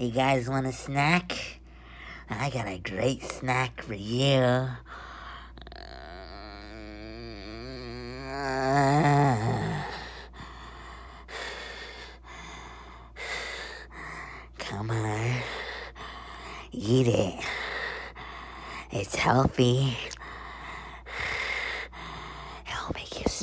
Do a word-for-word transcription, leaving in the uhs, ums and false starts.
You guys want a snack? I got a great snack for you. Come on. Eat it. It's healthy. It'll make you